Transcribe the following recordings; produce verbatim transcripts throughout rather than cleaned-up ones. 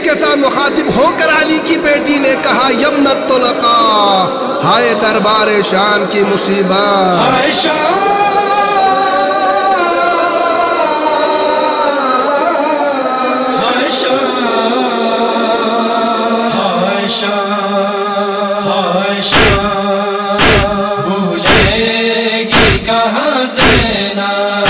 کے ساتھ مخاطب ہو کر علی کی بیٹی نے کہا یمنت طلقا، ہائے دربار شام کی مصیبت، ہائے شام، ہائے شام، ہائے شام، ہائے شام، بھولے گی کہاں زینب،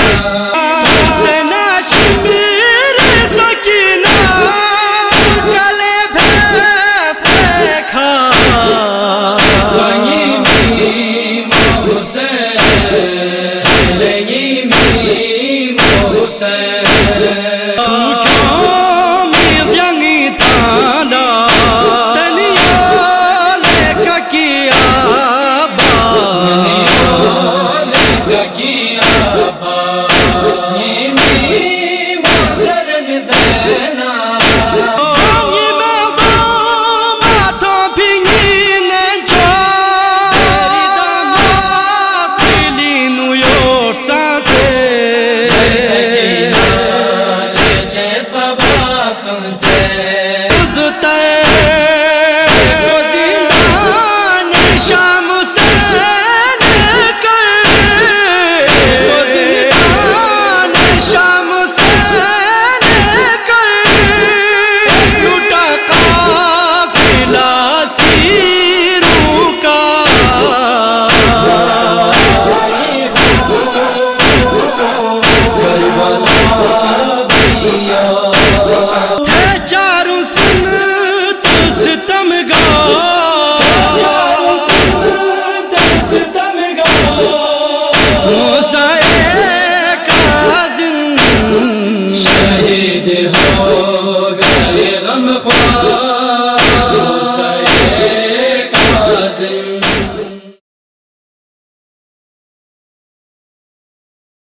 شہید ہو گئے غم خوار